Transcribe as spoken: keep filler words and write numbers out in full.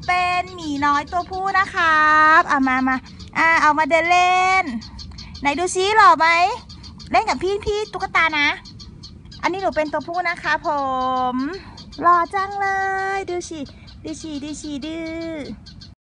เป็นหมีน้อยตัวผู้นะครับเอามามาอ่าเอามาเดินเล่นไหนดูซิหล่อไหมเล่นกับพี่พี่ตุ๊กตานะอันนี้หนูเป็นตัวผู้นะคะผมหล่อจังเลยดูสิดูสิดูสิดื้อ